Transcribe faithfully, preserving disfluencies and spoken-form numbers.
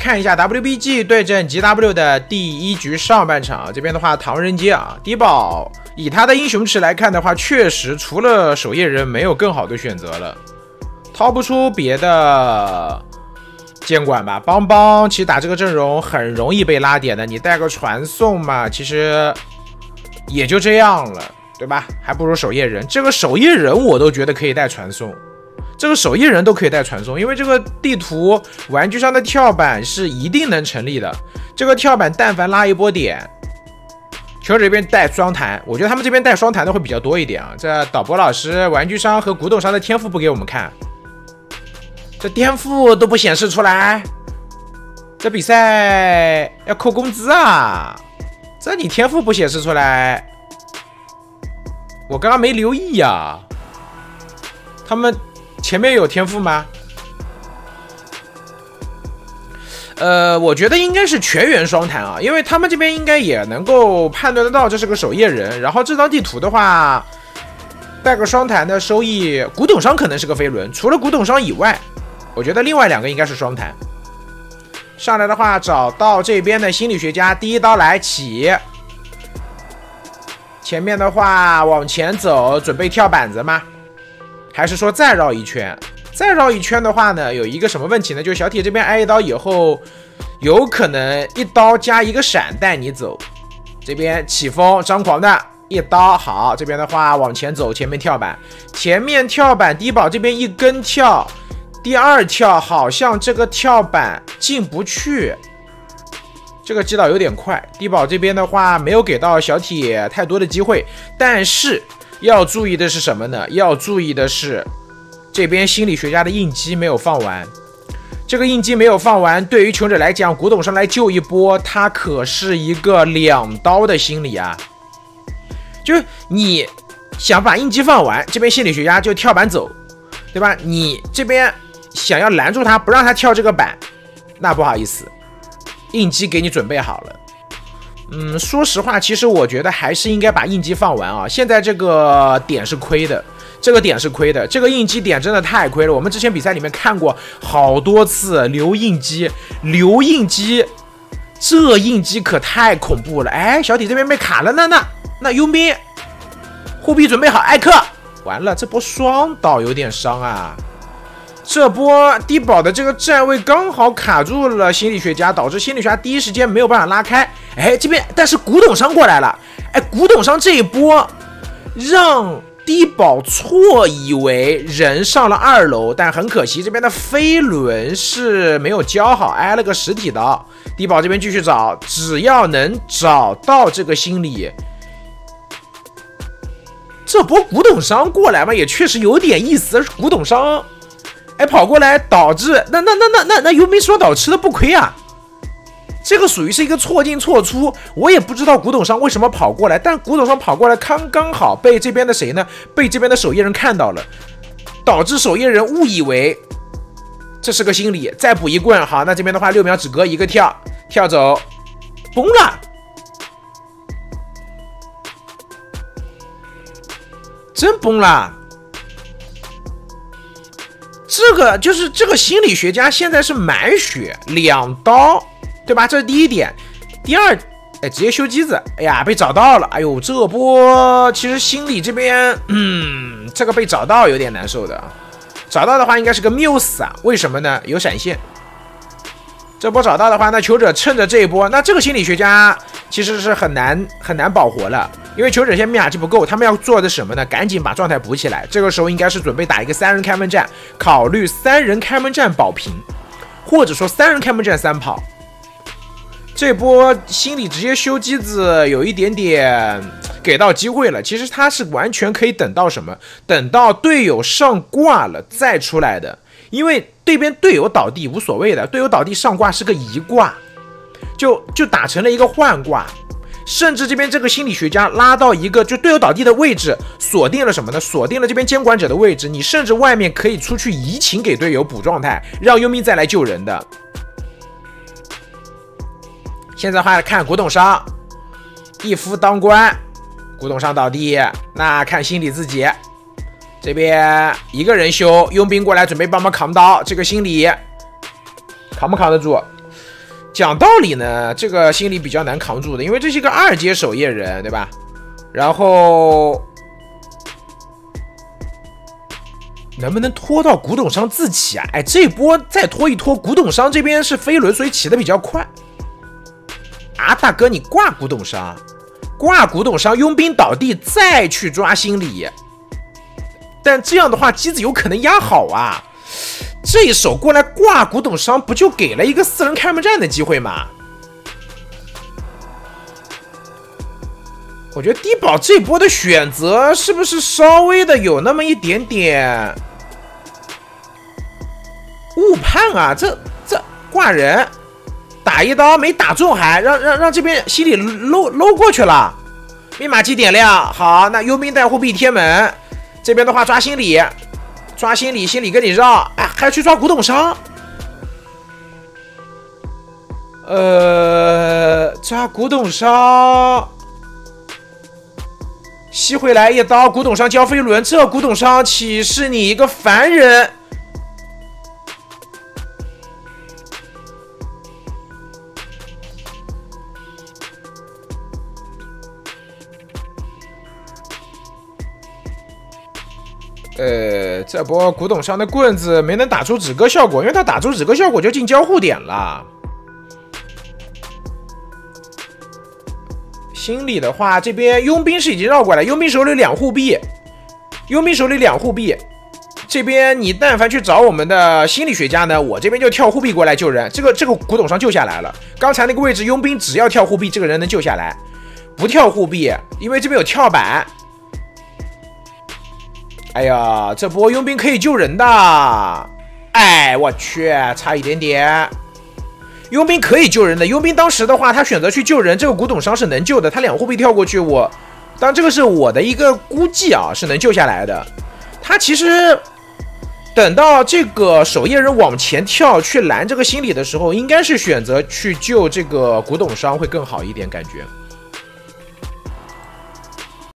看一下 W B G 对阵 G W 的第一局上半场，这边的话唐人街啊，低保以他的英雄池来看的话，确实除了守夜人没有更好的选择了，掏不出别的监管吧。邦邦其实打这个阵容很容易被拉点的，你带个传送嘛，其实也就这样了，对吧？还不如守夜人，这个守夜人我都觉得可以带传送。这个守夜人都可以带传送，因为这个地图玩具上的跳板是一定能成立的。这个跳板但凡拉一波点，球这边带双弹，我觉得他们这边带双弹的会比较多一点啊。这导播老师玩具商和古董商的天赋不给我们看，这天赋都不显示出来，这比赛要扣工资啊！这你天赋不显示出来，我刚刚没留意呀、啊。他们前面有天赋吗？呃，我觉得应该是全员双弹啊，因为他们这边应该也能够判断得到这是个守夜人。然后这张地图的话，带个双弹的收益，古董商可能是个飞轮，除了古董商以外，我觉得另外两个应该是双弹。上来的话，找到这边的心理学家，第一刀来起。前面的话往前走，准备跳板子吗？还是说再绕一圈？再绕一圈的话呢，有一个什么问题呢？就是小铁这边挨一刀以后，有可能一刀加一个闪带你走。这边起风张狂的一刀好，这边的话往前走，前面跳板，前面跳板低保这边一根跳，第二跳好像这个跳板进不去。这个击倒有点快，低保这边的话没有给到小铁太多的机会，但是要注意的是什么呢？要注意的是，这边心理学家的应激没有放完。这个应激没有放完，对于穷者来讲，古董商来救一波，它可是一个两刀的心理啊！就是你想把应激放完，这边心理学家就跳板走，对吧？你这边想要拦住他，不让他跳这个板，那不好意思，应激给你准备好了。嗯，说实话，其实我觉得还是应该把应激放完啊。现在这个点是亏的，这个点是亏的，这个应激点真的太亏了。我们之前比赛里面看过好多次留应激，留应激，这应激可太恐怖了。哎，小铁这边被卡了，那那那佣兵护臂准备好，艾克，完了，这波双倒有点伤啊。这波低保的这个站位刚好卡住了心理学家，导致心理学家第一时间没有办法拉开。哎，这边但是古董商过来了，哎，古董商这一波让低保错以为人上了二楼，但很可惜这边的飞轮是没有交好，挨了个实体刀。低保这边继续找，只要能找到这个心理，这波古董商过来嘛，也确实有点意思。古董商哎，跑过来导致那那那那那那佣兵双倒吃的不亏啊！这个属于是一个错进错出，我也不知道古董商为什么跑过来，但古董商跑过来刚刚好被这边的谁呢？被这边的守夜人看到了，导致守夜人误以为这是个心理，再补一棍，好，那这边的话六秒止格，一个跳跳走，崩了，真崩了。这个就是这个心理学家现在是满血两刀，对吧？这是第一点。第二，哎，直接修机子，哎呀，被找到了。哎呦，这波其实心理这边，嗯，这个被找到有点难受的。找到的话应该是个缪斯啊，为什么呢？有闪现。这波找到的话，那求者趁着这一波，那这个心理学家其实是很难很难保活了。因为求者现在密码机不够，他们要做的什么呢？赶紧把状态补起来。这个时候应该是准备打一个三人开门战，考虑三人开门战保平，或者说三人开门战三跑。这波心理直接修机子有一点点给到机会了，其实他是完全可以等到什么？等到队友上挂了再出来的，因为对边队友倒地无所谓的，队友倒地上挂是个移挂，就就打成了一个换挂。甚至这边这个心理学家拉到一个就队友倒地的位置，锁定了什么呢？锁定了这边监管者的位置，你甚至外面可以出去移情给队友补状态，让佣兵再来救人的。现在的话看古董商一夫当关，古董商倒地，那看心理自己这边一个人修，佣兵过来准备帮忙扛刀，这个心理扛不扛得住？ 讲道理呢，这个心理比较难扛住的，因为这是一个二阶守夜人，对吧？然后能不能拖到古董商自起啊？哎，这波再拖一拖，古董商这边是飞轮，所以起的比较快。啊，大哥，你挂古董商，挂古董商，佣兵倒地，再去抓心理。但这样的话，机子有可能压好啊。这一手过来挂古董商，不就给了一个四人开门战的机会吗？我觉得低保这波的选择是不是稍微的有那么一点点误判啊？这这挂人打一刀没打中还，还让让让这边心里搂搂过去了。密码机点亮，好，那佣兵带护臂贴门，这边的话抓心理。抓心理，心理跟你绕，哎，还去抓古董商。呃，抓古董商，吸回来一刀，古董商交飞轮，这古董商岂是你一个凡人？呃，这波古董商的棍子没能打出止戈效果，因为他打出止戈效果就进交互点了。心理的话，这边佣兵是已经绕过来，佣兵手里两护臂，佣兵手里两护臂。这边你但凡去找我们的心理学家呢，我这边就跳护臂过来救人。这个这个古董商救下来了。刚才那个位置，佣兵只要跳护臂，这个人能救下来。不跳护臂，因为这边有跳板。哎呀，这波佣兵可以救人的，哎，我去，差一点点。佣兵可以救人的，佣兵当时的话，他选择去救人，这个古董商是能救的，他两护臂跳过去，我，当然这个是我的一个估计啊，是能救下来的。他其实等到这个守夜人往前跳去拦这个心理的时候，应该是选择去救这个古董商会更好一点，感觉。